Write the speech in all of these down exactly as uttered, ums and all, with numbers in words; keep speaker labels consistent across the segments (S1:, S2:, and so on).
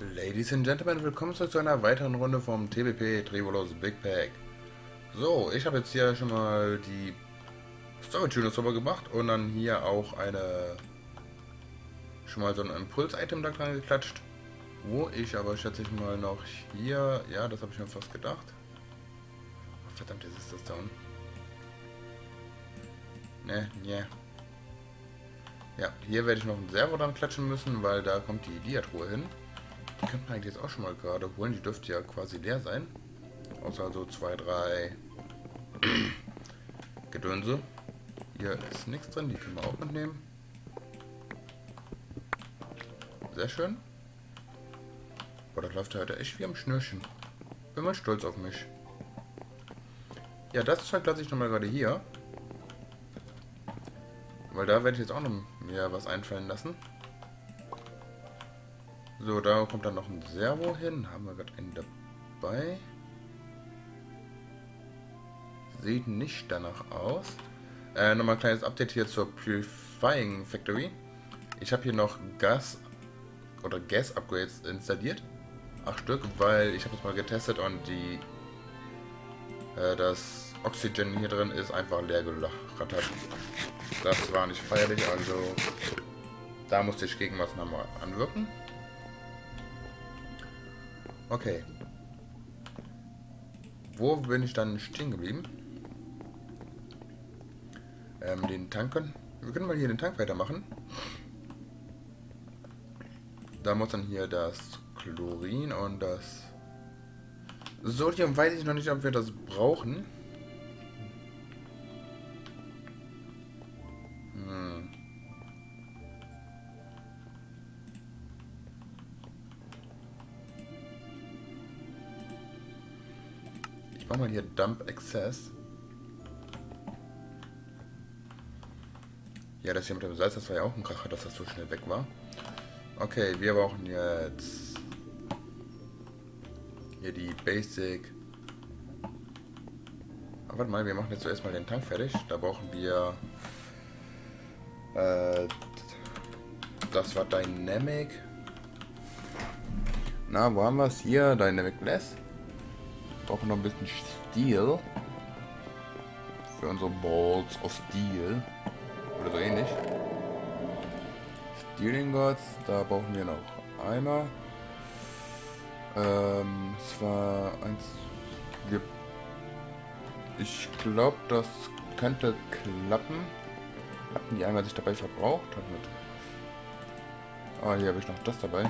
S1: Ladies and Gentlemen, willkommen zurück zu einer weiteren Runde vom T B P Trivolos Big Pack. So, ich habe jetzt hier schon mal die Storage Units rübergebracht und dann hier auch eine schon mal so ein Impuls-Item da dran geklatscht. Wo ich aber schätze ich mal noch hier, ja, das habe ich mir fast gedacht. Oh, verdammt, jetzt ist das down. Ne, ne. Ja, hier werde ich noch ein Servo dran klatschen müssen, weil da kommt die Diatruhe hin. Die könnte man eigentlich jetzt auch schon mal gerade holen. Die dürfte ja quasi leer sein. Außer so zwei, drei Gedönse. Hier ist nichts drin. Die können wir auch mitnehmen. Sehr schön. Boah, das läuft heute echt wie am Schnürchen. Bin mal stolz auf mich. Ja, das Zeug lasse ich nochmal gerade hier. Weil da werde ich jetzt auch noch mir was einfallen lassen. So, da kommt dann noch ein Servo hin. Haben wir gerade einen dabei. Sieht nicht danach aus. Äh, nochmal ein kleines Update hier zur Purifying Factory. Ich habe hier noch Gas oder Gas Upgrades installiert. Acht Stück, weil ich habe es mal getestet und die äh, das Oxygen hier drin ist einfach leer gerattert. Das war nicht feierlich, also da musste ich Gegenmaßnahmen anwirken. Okay. Wo bin ich dann stehen geblieben? Ähm, den Tank können. Wir können mal hier den Tank weitermachen. Da muss dann hier das Chlorin und das Sodium, weiß ich noch nicht, ob wir das brauchen. Hm. Ich mach mal hier Dump Excess. Ja, das hier mit dem Salz, das war ja auch ein Kracher, dass das so schnell weg war. Okay, wir brauchen jetzt hier die Basic. Aber warte mal, wir machen jetzt zuerst mal den Tank fertig. Da brauchen wir äh, das war Dynamic. Na, wo haben wir es hier? Dynamic Glass. Brauchen noch ein bisschen Steel für unsere Balls of Steel oder so ähnlich. Steel Ingots, da brauchen wir noch Eimer. Ähm, es war eins. Wir, ich glaube, das könnte klappen. Hatten die Eimer sich dabei verbraucht? Ah, hier habe ich noch das dabei.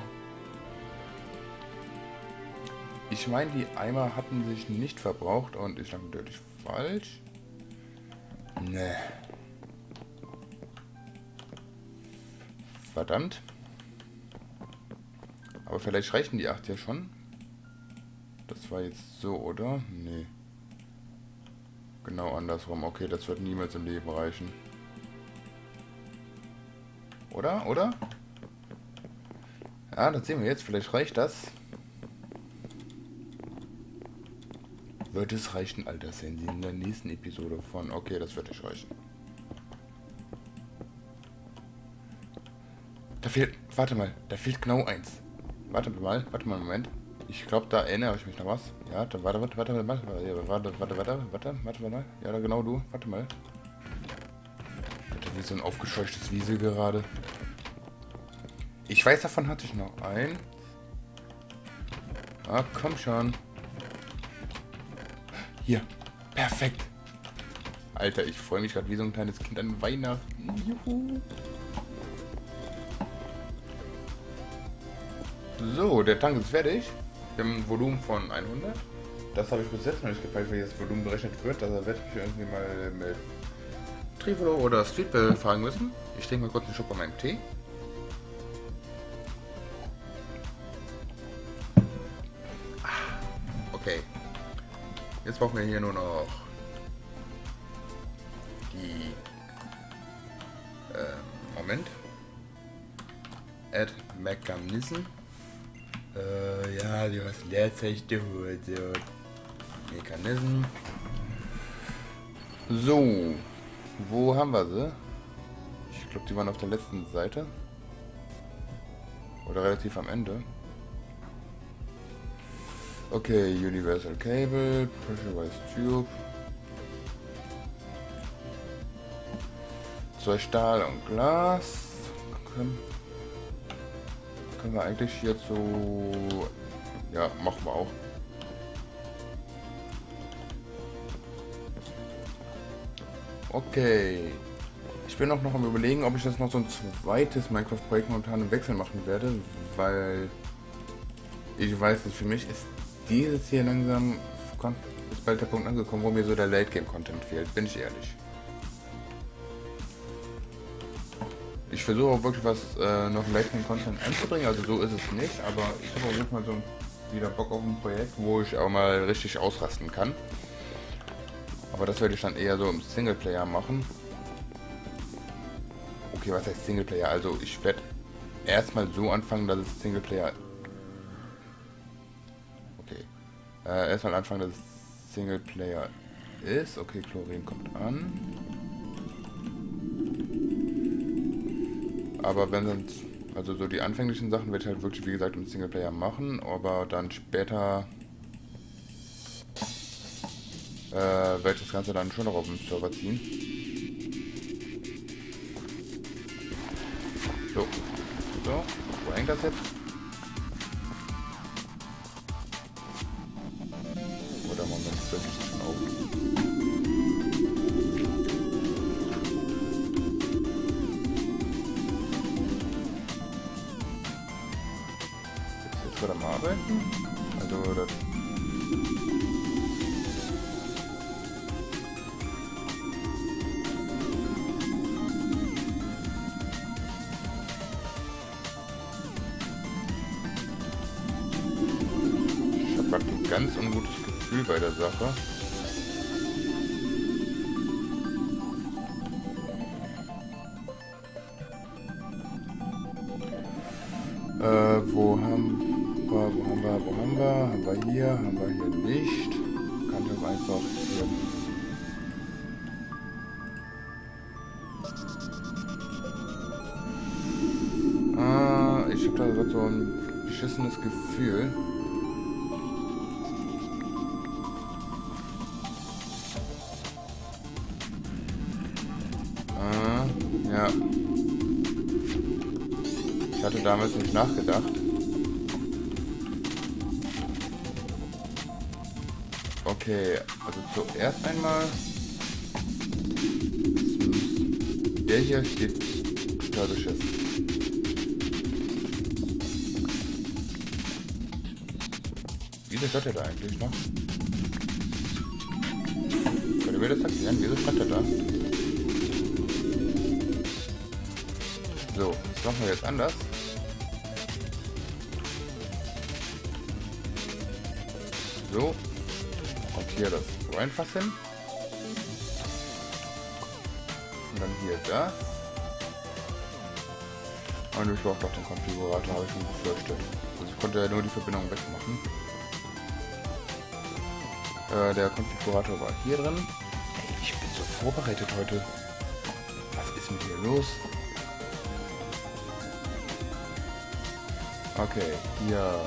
S1: Ich meine, die Eimer hatten sich nicht verbraucht und ich lag natürlich falsch. Ne. Verdammt. Aber vielleicht reichen die acht ja schon. Das war jetzt so, oder? Nee. Genau andersrum. Okay, das wird niemals im Leben reichen. Oder? Oder? Ja, das sehen wir jetzt. Vielleicht reicht das. Wird es reichen, Alter, sehen Sie in der nächsten Episode von. Okay, das wird nicht reichen. Da fehlt. Warte mal, da fehlt genau eins. Warte mal, warte mal einen Moment. Ich glaube, da erinnere ich mich noch was. Ja, da, warte, warte, warte, warte, warte, warte, warte, warte, warte, warte, warte, warte. Ja, da genau du. Warte mal. Alter, wie so ein aufgescheuchtes Wiesel gerade. Ich weiß, davon hatte ich noch ein. Ah, komm schon. Hier. Perfekt. Alter, ich freue mich gerade wie so ein kleines Kind an Weihnachten. Juhu. So, der Tank ist fertig. Wir haben ein Volumen von hundert. Das habe ich bis jetzt noch nicht gefallen, wie das Volumen berechnet wird. Da werde ich mich irgendwie mal mit Trivolo oder Streetball fragen müssen. Ich trinke mal kurz einen Schluck von meinem Tee. Okay. Jetzt brauchen wir hier nur noch die äh, Moment. Add Mechanism. Äh, ja, die was Leerzeichen holt. So. Mechanism. So. Wo haben wir sie? Ich glaube, die waren auf der letzten Seite. Oder relativ am Ende. Okay, Universal Cable, Pressurized Tube. Zwei Stahl und Glas. Können, können wir eigentlich hierzu... Ja, machen wir auch. Okay. Ich bin auch noch am Überlegen, ob ich das noch so ein zweites Minecraft-Projekt momentan im Wechsel machen werde, weil ich weiß nicht, für mich ist dieses hier langsam, ist bald der Punkt angekommen, wo mir so der Late-Game-Content fehlt, bin ich ehrlich. Ich versuche auch wirklich was äh, noch Late-Game-Content anzubringen, also so ist es nicht, aber ich habe auch wirklich mal so wieder Bock auf ein Projekt, wo ich auch mal richtig ausrasten kann. Aber das werde ich dann eher so im Singleplayer machen. Okay, was heißt Singleplayer? Also ich werde erstmal so anfangen, dass es Singleplayer... Okay. Äh, erstmal anfangen, dass es Singleplayer ist. Okay, Chlorin kommt an. Aber wenn sonst... Also so die anfänglichen Sachen werde ich halt wirklich, wie gesagt, im Singleplayer machen. Aber dann später... Äh, werde ich das Ganze dann schon noch auf dem Server ziehen. So. So. Wo hängt das jetzt? Oder Moment, wirklich schon auf. Ist jetzt gerade am Arbeiten? Also das... ein ganz ungutes Gefühl bei der Sache. Äh, wo haben wir, wo haben wir, wo haben wir, haben wir hier, haben wir hier nicht. Kann ich auch einfach hier. Ah, ich habe da so ein beschissenes Gefühl. Ja. Ich hatte damals nicht nachgedacht. Okay, also zuerst einmal... Der hier steht total beschissen. Wieso steht er da eigentlich noch? Könnt ihr mir das erklären? Wieso steht er da? So, das machen wir jetzt anders. So. Und hier das Reinfass hin. Und dann hier das. Und ich brauche doch den Konfigurator, habe ich schon befürchtet. Also ich konnte ja nur die Verbindung wegmachen. Äh, der Konfigurator war hier drin. Ey, ich bin so vorbereitet heute. Was ist mit dir los? Okay, hier.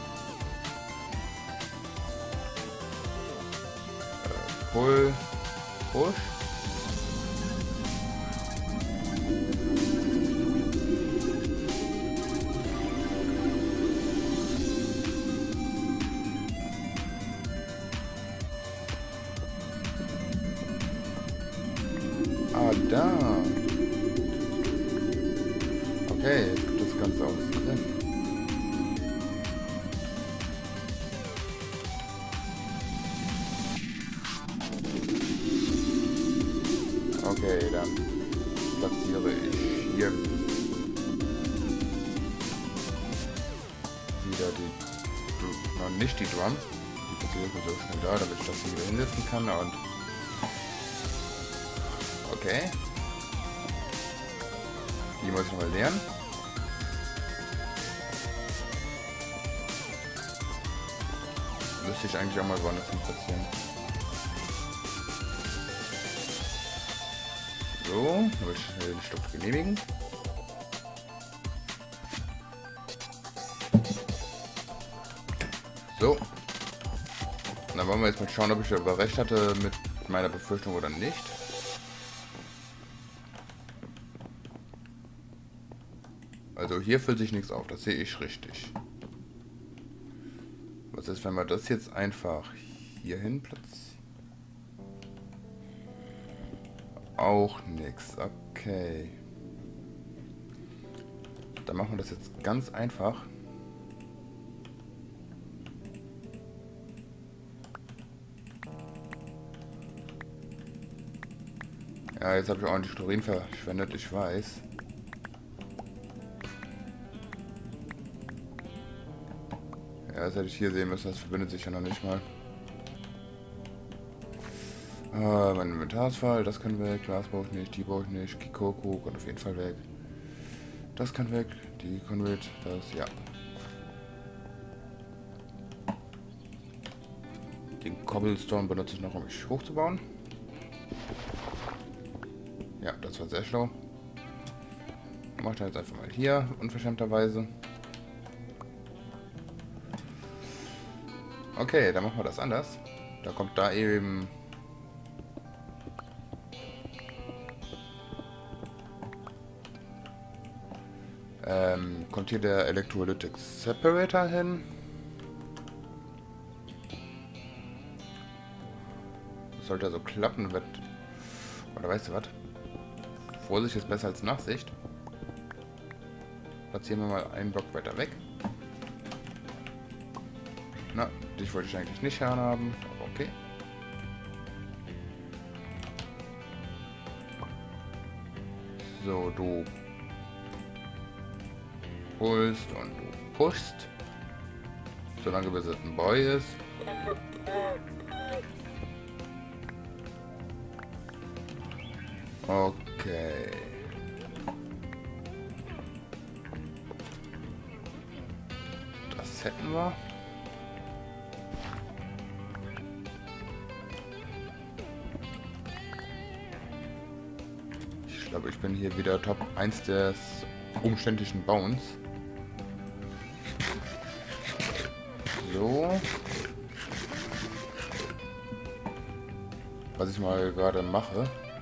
S1: Äh, Pull, Push. Ah, da. Okay, jetzt gibt das Ganze auch Sinn. Okay, dann platziere ich hier wieder die, noch nicht die Drum. Die platziere ich so schnell da, damit ich das hier wieder hinsetzen kann und okay. Die muss ich noch mal lernen. Müsste ich eigentlich auch mal woanders hin platzieren. So, dann will ich den Stopp genehmigen. So, dann wollen wir jetzt mal schauen, ob ich aber recht hatte mit meiner Befürchtung oder nicht. Also hier füllt sich nichts auf, das sehe ich richtig. Was ist, wenn wir das jetzt einfach hier hin platzieren? Auch nichts, okay. Dann machen wir das jetzt ganz einfach. Ja, jetzt habe ich auch die Chlorin verschwendet, ich weiß. Ja, das hätte ich hier sehen müssen, das verbindet sich ja noch nicht mal. Ah, mein Inventar ist voll, das kann weg, Glas brauche ich nicht, die brauche ich nicht, Kikoku kann auf jeden Fall weg. Das kann weg, die Conduit, das, ja. Den Cobblestone benutze ich noch, um mich hochzubauen. Ja, das war sehr schlau. Mach ich dann jetzt einfach mal hier, unverschämterweise. Okay, dann machen wir das anders. Da kommt da eben... Ähm, kommt hier der Electrolytic Separator hin. Das sollte also klappen, wird... Oder weißt du was? Vorsicht ist besser als Nachsicht. Platzieren wir mal einen Block weiter weg. Na, dich wollte ich eigentlich nicht haben, aber okay. So, du pulst und du pushst. Solange bis es ein Boy ist. Okay. Das hätten wir. Ich glaube, ich bin hier wieder Top eins des umständlichen Bauens. So. Was ich mal gerade mache.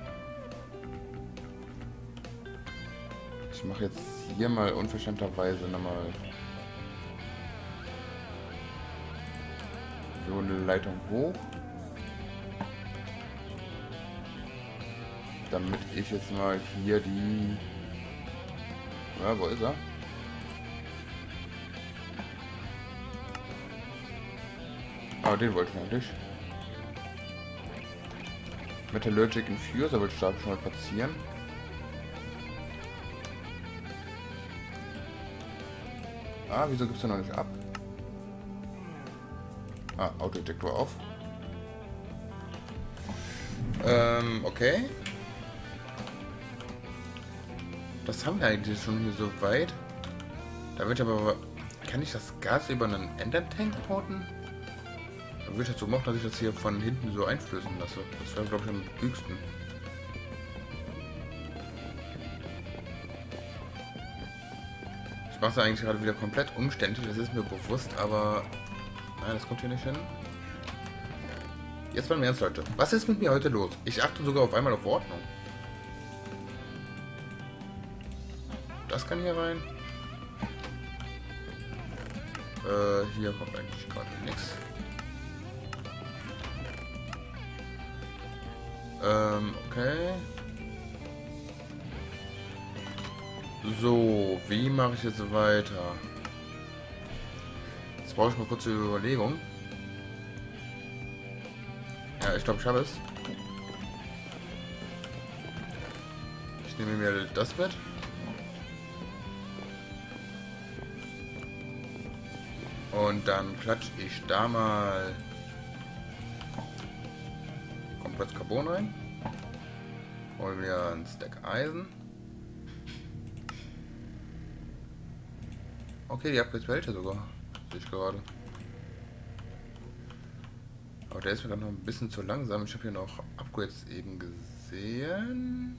S1: Ich mache jetzt hier mal unverschämterweise nochmal so eine Leitung hoch. Damit ich jetzt mal hier die... Ja, wo ist er? Ah, den wollte ich eigentlich. Metallurgic Infuser wollte ich da schon mal platzieren. Ah, wieso gibt's da noch nicht ab? Ah, Autodetektor auf. Ähm, okay. Das haben wir eigentlich schon hier so weit. Da wird aber... Kann ich das Gas über einen Ender-Tank porten? Dann würde ich das so machen, dass ich das hier von hinten so einflößen lasse. Das wäre, glaube ich, am klügsten. Ich mache es eigentlich gerade wieder komplett umständlich, das ist mir bewusst, aber... Nein, das kommt hier nicht hin. Jetzt mal im Ernst, Leute. Was ist mit mir heute los? Ich achte sogar auf einmal auf Ordnung. Das kann hier rein. Äh, hier kommt eigentlich gerade nichts. Ähm, okay. So, wie mache ich jetzt weiter? Jetzt brauche ich mal kurz eine Überlegung. Ja, ich glaube, ich habe es. Ich nehme mir das mit. Und dann klatsche ich da mal komplett Carbon rein. Holen wir ein Stack Eisen. Okay, die Upgrades behält er sogar. Sehe ich gerade. Aber der ist mir gerade noch ein bisschen zu langsam. Ich habe hier noch Upgrades eben gesehen.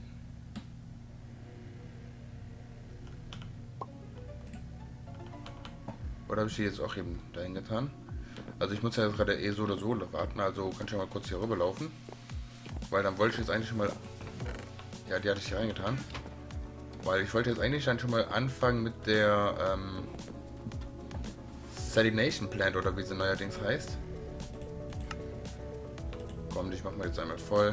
S1: Oder habe ich die jetzt auch eben dahin getan? Also ich muss ja jetzt gerade eh so oder so warten, also kann ich ja mal kurz hier rüberlaufen. Weil dann wollte ich jetzt eigentlich schon mal... Ja, die hatte ich hier reingetan. Weil ich wollte jetzt eigentlich dann schon mal anfangen mit der ähm, Salination Plant oder wie sie neuerdings heißt. Komm, ich mach mal jetzt einmal voll.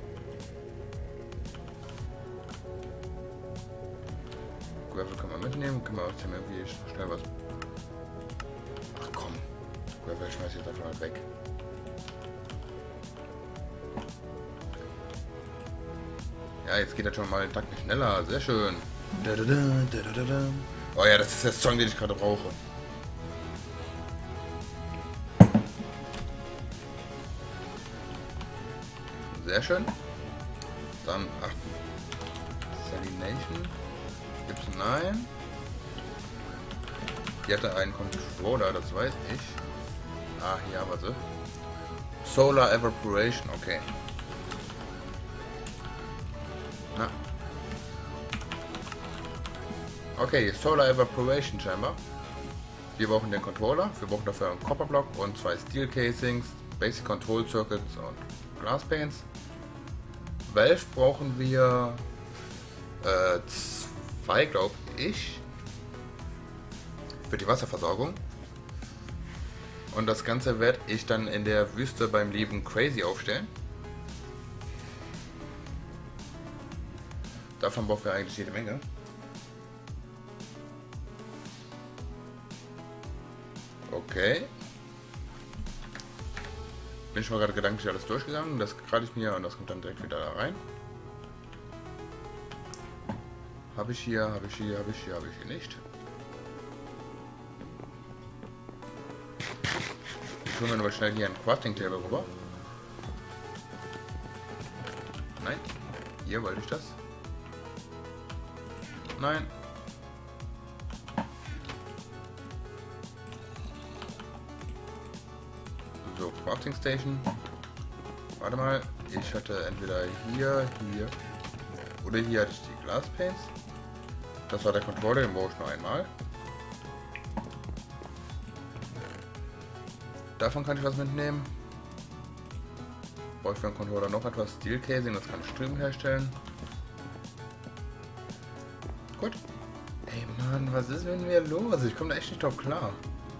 S1: Gravel können wir mitnehmen, können wir aus dem irgendwie schnell was... Ach komm, Gravel schmeiß ich jetzt einfach mal weg. Ja, jetzt geht das schon mal einen Takt schneller, sehr schön. Oh ja, das ist der Song, den ich gerade brauche. Sehr schön. Dann, ach, Salination. Gibt's nein. Die hatte einen Controller, das weiß ich. Ah, hier haben wir sie. Solar Evaporation, okay. Na. Okay, Solar Evaporation scheinbar. Wir brauchen den Controller, wir brauchen dafür einen Copperblock und zwei Steel Casings, Basic Control Circuits und Glass Panes. Valve brauchen wir äh, zwei, glaube ich, für die Wasserversorgung. Und das Ganze werde ich dann in der Wüste beim lieben Crazy aufstellen. Davon brauchen wir eigentlich jede Menge. Okay. Bin schon mal gerade gedanklich alles durchgegangen. Das gerade ich mir und das kommt dann direkt wieder da rein. Habe ich hier, habe ich hier, habe ich hier, habe ich hier nicht. Ich hole mir aber schnell hier ein Crafting Table rüber. Nein. Hier wollte ich das. Nein. So, Crafting Station. Warte mal, ich hatte entweder hier, hier oder hier hatte ich die Glass Panes. Das war der Controller, den brauche ich nur einmal. Davon kann ich was mitnehmen. Brauche ich für den Controller noch etwas Steel Casing, das kann ich drüben herstellen. Gut. Ey Mann, was ist mit mir los? Ich komme da echt nicht drauf klar.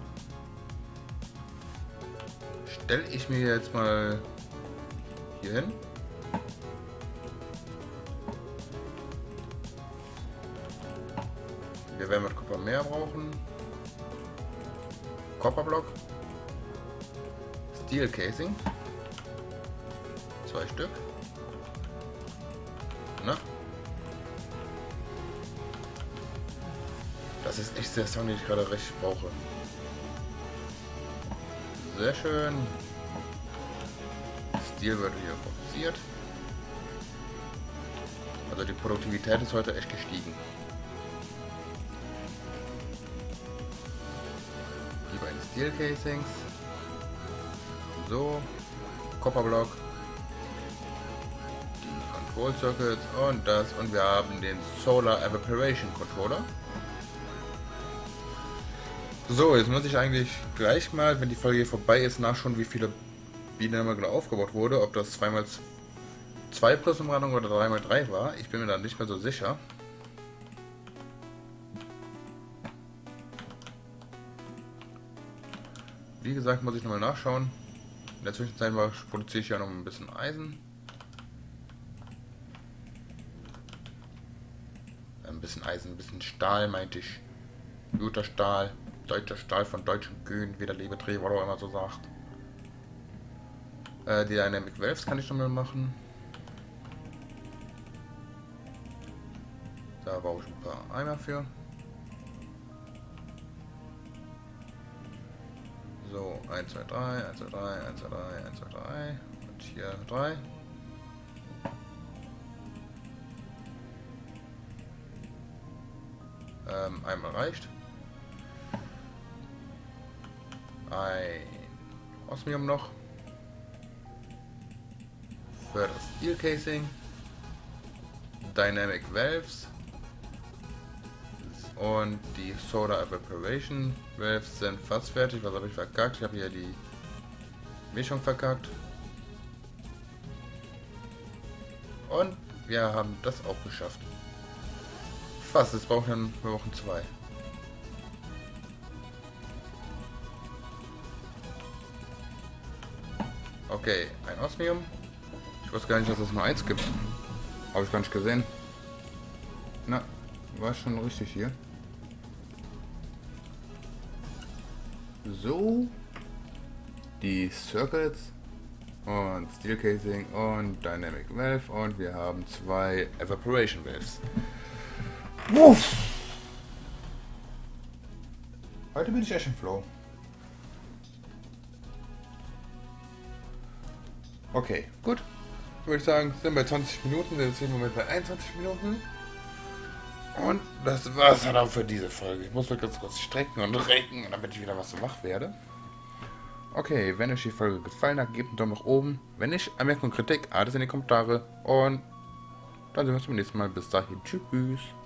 S1: Stelle ich mir jetzt mal hier hin. Wir werden mit Kupfer mehr brauchen. Copperblock. Steel Casing. Zwei Stück. Na? Das ist echt der Song, den ich gerade recht brauche. Sehr schön. Steel wird hier produziert. Also die Produktivität ist heute echt gestiegen. Die beiden Steel Casings. So. Copperblock. Die Control Circuits und das. Und wir haben den Solar Evaporation Controller. So, jetzt muss ich eigentlich gleich mal, wenn die Folge hier vorbei ist, nachschauen, wie viele Bienen genau aufgebaut wurde. Ob das zwei mal zwei plus Umrandung oder drei mal drei war. Ich bin mir da nicht mehr so sicher. Wie gesagt, muss ich nochmal nachschauen. In der Zwischenzeit produziere ich ja noch ein bisschen Eisen. Ein bisschen Eisen, ein bisschen Stahl, meinte ich. Guter Stahl. Deutscher Stahl von deutschen Kühen, wie der Lebetrieb oder immer so sagt. Äh, die Dynamic Valves kann ich schon mal machen. Da brauche ich ein paar Eimer für. So, eins, zwei, drei, eins, zwei, drei, eins, zwei, drei, eins, zwei, drei. Und hier drei. Ähm, einmal reicht. Ein Osmium noch für das Steel Casing, Dynamic Valves, und die Soda Evaporation Valves sind fast fertig. Was habe ich verkackt? Ich habe hier die Mischung verkackt. Und wir haben das auch geschafft. Fast, jetzt brauchen wir brauchen zwei. Okay, ein Osmium. Ich weiß gar nicht, dass es nur eins gibt. Habe ich gar nicht gesehen. Na, war schon richtig hier. So. Die Circuits. Und Steel Casing und Dynamic Valve. Und wir haben zwei Evaporation Valves. Uff. Heute bin ich echt im Flow. Okay, gut. Würde ich sagen, sind bei zwanzig Minuten, wir sind im Moment bei einundzwanzig Minuten. Und das war's dann auch für diese Folge. Ich muss mal ganz kurz strecken und recken, damit ich wieder was so wach werde. Okay, wenn euch die Folge gefallen hat, gebt einen Daumen nach oben. Wenn nicht, Anmerkung und Kritik, alles in die Kommentare. Und dann sehen wir uns beim nächsten Mal. Bis dahin, tschüss.